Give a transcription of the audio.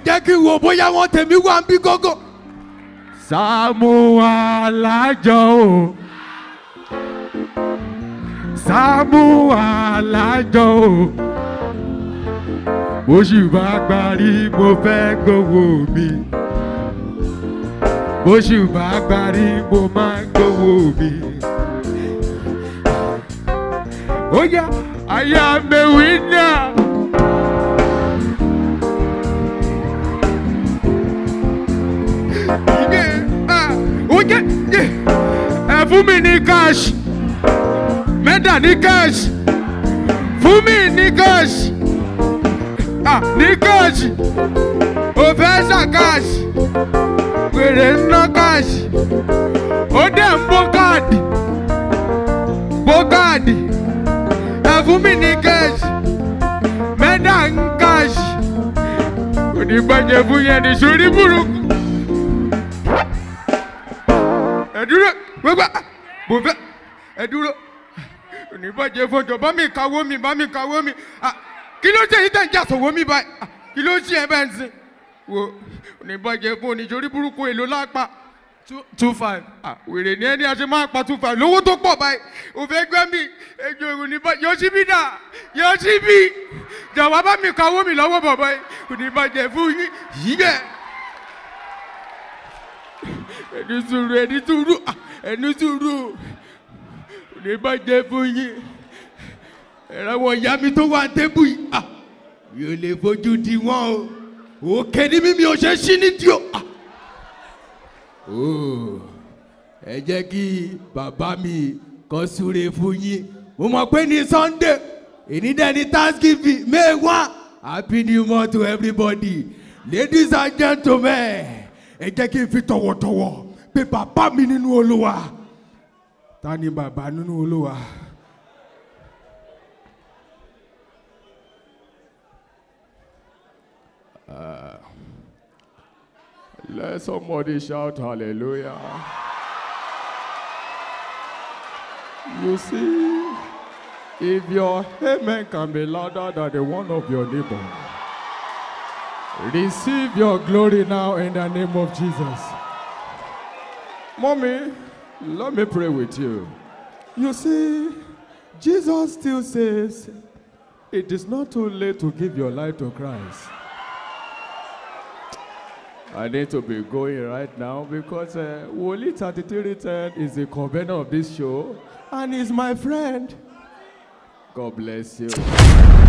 jẹ́ kí n wò bóyá wọ́n tèmi wá ń bí gógó. Samuel Alájọ o. Samuel Alájọ o. Bóṣù bá parí mo fẹ́ gbowó mi. Bóṣù bá parí mo máa gbowó mi. Oh yeah, I am a winner. Fún mi ní cash. Mẹ́ta ní cash. Fún mi ní cash. Ní cash. O fẹ́ ṣà cash. Wèrè ń ná cash. Ó dẹ̀ ń bó káàdì. Bó káàdì. Fún mi ní cash. Mẹ́ta ń cash. Kò ní gbàjẹ́ fún yẹn ní sórí burúkú. Ẹ̀dúró gbogbo mo fẹ́ ẹ̀dúró oníbàjẹ́ fọjọ́ bá mi kàwó mi kí ló ṣe yìí tẹ̀ ń jà sọ̀wọ́ mi báyìí kí ló ṣe ẹ bẹ́ẹ̀ ń sìn wo oníbàjẹ́ fún oníṣòrí burúkú èlò lápá 25 wèrè ní ẹni àti máa pa 25 lówó tó pọ̀ báyìí òfé gbẹ́ mi ẹjọ́ oníbàjẹ́ Yọ̀ṣíbí dà Yọ̀ṣíbí jọ̀wọ́ bá mi kàwó mi lọ́wọ́ bọ̀ báyìí oníbàjẹ́ fún yìí bẹ́ẹ̀. ẹni sùúrù ní bàjẹ́ fún yín ẹ̀rọ wọn ìyá mi tó wà tébù yìí mi ò lè fojú di wọn o òkè ní mímí ò ṣe sí nídìí o. Ẹ jẹ́ kí bàbá mi kó súre fún yín mo mọ̀ pé ní Sunday èní dẹ̀ ní Thanksgiving May 1 Happy New Month to everybody ladies and gentlemen ẹ jẹ́ kí n fi tọ̀wọ̀tọ̀wọ̀ pé bàbá mi nínú Olúwa. Ta ni bàbá nínú Olúwa? Let somebody shout hallelujah. You see, if your amen can be louder than the one of your neighbor, receive your glory now in the name of Jesus. Mommy, let me pray with you. You see, Jesus still says, it is not too late to give your life to Christ. I need to be going right now because Woli 3310 is the convener of this show and he's my friend. God bless you.